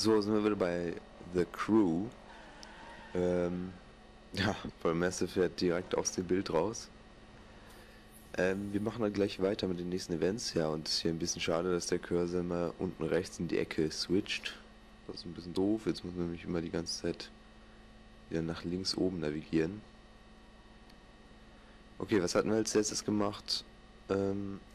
So, sind wir wieder bei The Crew. Ja, bei Messe fährt direkt aus dem Bild raus. Wir machen dann gleich weiter mit den nächsten Events. Ja, und es ist hier ein bisschen schade, dass der Cursor immer unten rechts in die Ecke switcht. Das ist ein bisschen doof. Jetzt muss man nämlich immer die ganze Zeit wieder nach links oben navigieren. Okay, was hatten wir als letztes gemacht?